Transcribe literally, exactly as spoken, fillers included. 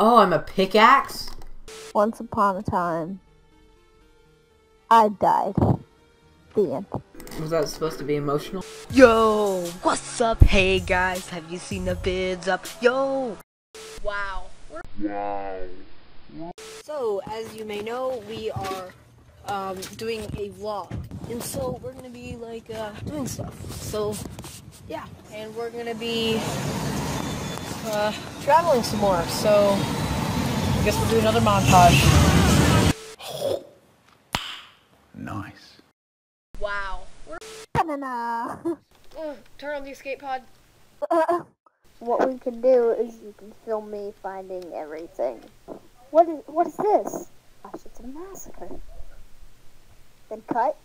Oh, I'm a pickaxe? Once upon a time, I died. The end. Was that supposed to be emotional? Yo, what's up? Hey guys, have you seen the vids up? Yo! Wow. Wow. So, as you may know, we are um, doing a vlog. And so, we're gonna be like, uh, doing stuff. So, yeah. And we're gonna be uh, traveling some more. So, I guess we'll do another montage. Nice. Wow. Na-na-na. Oh, turn on the escape pod. What we can do is you can film me finding everything. What is what is this? Gosh, it's a massacre. Then cut.